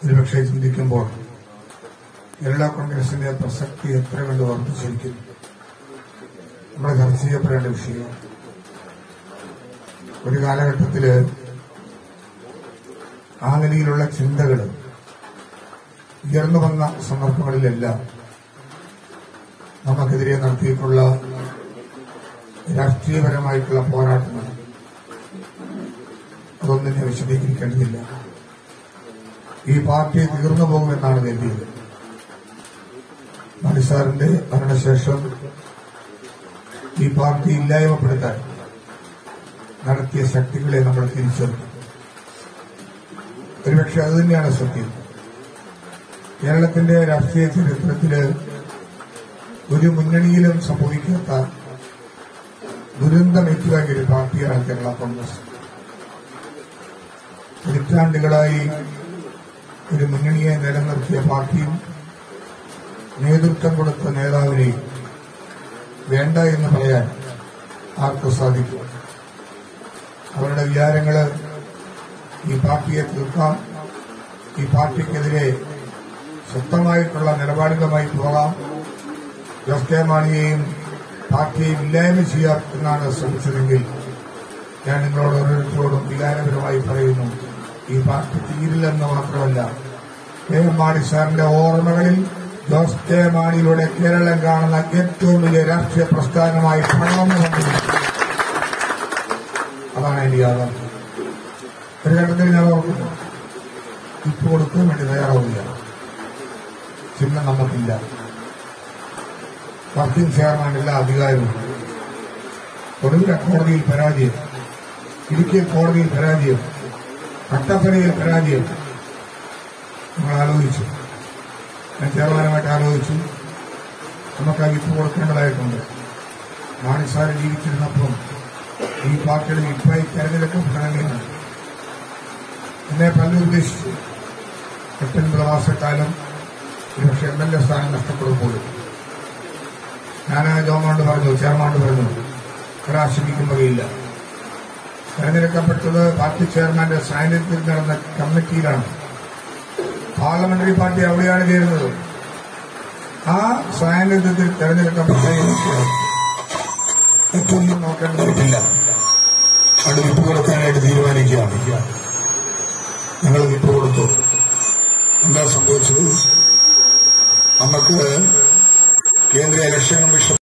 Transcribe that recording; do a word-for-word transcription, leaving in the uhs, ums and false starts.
ഒരുപക്ഷെ ചിന്തിക്കുമ്പോൾ കേരള കോൺഗ്രസിന്റെ പ്രസക്തി എത്ര കണ്ട് വർദ്ധിച്ചിരിക്കുന്നു. നമ്മൾ ചർച്ച ചെയ്യപ്പെടേണ്ട വിഷയം. ഒരു കാലഘട്ടത്തില് ആ നിലയിലുള്ള ചിന്തകൾ ഉയർന്നു വന്ന സന്ദർഭങ്ങളിലെല്ലാം നമുക്കെതിരെ നടത്തിയിട്ടുള്ള രാഷ്ട്രീയപരമായിട്ടുള്ള പോരാട്ടങ്ങൾ അതൊന്നും ഞാൻ വിശദീകരിക്കേണ്ടതില്ല. ഈ പാർട്ടി തീർന്നു പോകുമെന്നാണ് കരുതിയത്. മാണിസാറിന്റെ മരണശേഷം ഈ പാർട്ടി ഇല്ലായ്മപ്പെടുത്താൻ നടത്തിയ ശക്തികളെ നമ്മൾ തിരിച്ചറിഞ്ഞു. ഒരുപക്ഷെ അതുതന്നെയാണ് സത്യം. കേരളത്തിന്റെ രാഷ്ട്രീയ ചരിത്രത്തില് ഒരു മുന്നണിയിലും സംഭവിക്കാത്ത ദുരന്തമേറ്റുവാങ്ങിയ ഒരു പാർട്ടിയാണ് കേരള കോൺഗ്രസ്. പതിറ്റാണ്ടുകളായി ഒരു മുന്നണിയെ നിലനിർത്തിയ പാർട്ടിയും നേതൃത്വം കൊടുത്ത നേതാവിനെയും വേണ്ട എന്ന് പറയാൻ ആർക്കും സാധിക്കും. അവരുടെ വിചാരങ്ങള് ഈ പാർട്ടിയെ തീർക്കാം, ഈ പാർട്ടിക്കെതിരെ ശക്തമായിട്ടുള്ള നിലപാടുകളുമായി പോകാം, ജോസ് കെ മാണിയെയും പാർട്ടിയെയും ഇല്ലായ്മ ചെയ്യാം എന്നാണ് ശ്രമിച്ചതെങ്കിൽ ഞാൻ നിങ്ങളോട് ഓരോരുത്തരോടും വികാരപരമായി പറയുന്നു, ഈ പാർട്ടി തീരില്ലെന്ന് മാത്രമല്ല, കെ എം മാണി സാറിന്റെ ഓർമ്മകളിൽ ജോസ് കെ മാണിയിലൂടെ കേരളം കാണുന്ന ഏറ്റവും വലിയ രാഷ്ട്രീയ പ്രസ്ഥാനമായി പണമെന്നുണ്ടെങ്കിൽ അതാണ് എന്റെ യാഥാർത്ഥ്യം. ഒരു ഘട്ടത്തിൽ ഞാൻ ഓർക്കുന്നു, ഇപ്പ് കൊടുക്കാൻ വേണ്ടി തയ്യാറാവില്ല, ചിഹ്നം നമുക്കില്ല, വർക്കിംഗ് ചെയർമാൻ എല്ലാ അധികാരവും, ഒടുവിൽ കോടതിയിൽ പരാജയം, ഇടുക്കി കോടതിയിൽ പരാജയം, കട്ടപ്പനയിൽ പരാജയം. നമ്മൾ ആലോചിച്ചു, ഞാൻ ചെയർമാനുമായിട്ട് ആലോചിച്ചു, നമുക്ക് ആ വിപ്പ് കൊടുക്കേണ്ടതായിട്ടുണ്ട്. മാണിസാർ ജീവിച്ചിരുന്നപ്പം ഈ പാർട്ടിയുടെ വിപ്പായി തെരഞ്ഞെടുക്കപ്പെടണമെന്ന് എന്നെ പലരും ഉദ്ദേശിച്ചു. എട്ടൻപത് മാസക്കാലം ഒരുപക്ഷെ എം എൽ എ സ്ഥാനം നഷ്ടപ്പെടുമ്പോൾ ഞാൻ ജോമാണ്ട് പറഞ്ഞു, ചെയർമാണ്ട് പറഞ്ഞു, ഒരാശിപ്പിക്കും വകയില്ല. തെരഞ്ഞെടുക്കപ്പെട്ടത് പാർട്ടി ചെയർമാന്റെ സാന്നിധ്യത്തിൽ നടന്ന കമ്മിറ്റിയിലാണ്. പാർലമെന്ററി പാർട്ടി അവിടെയാണ് ചേരുന്നത്. ആ സാന്നിധ്യത്തിൽ തെരഞ്ഞെടുക്കപ്പെട്ട ഏറ്റവും നോക്കേണ്ടതില്ല. അത് വിപ്പ് കൊടുക്കാനായിട്ട് തീരുമാനിക്കുകയാണ്. ഞങ്ങൾ വിപ്പ് കൊടുത്തു. എന്താ സംഭവിച്ചത്? നമുക്ക് കേന്ദ്ര ഇലക്ഷൻ കമ്മീഷൻ